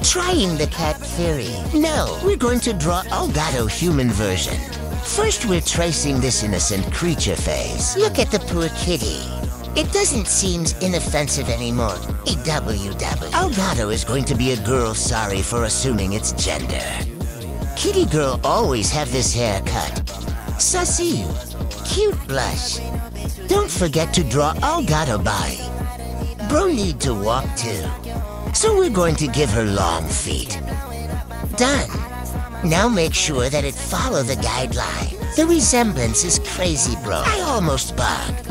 Trying the cat theory. No, we're going to draw Elgato human version. First, we're tracing this innocent creature face. Look at the poor kitty. It doesn't seem inoffensive anymore. EWW. Elgato is going to be a girl sorry for assuming its gender. Kitty girl always have this haircut. Sussy. Cute blush. Don't forget to draw Elgato body. Bro need to walk too. So we're going to give her long feet. Done. Now make sure that it follow the guideline. The resemblance is crazy, bro. I almost bugged.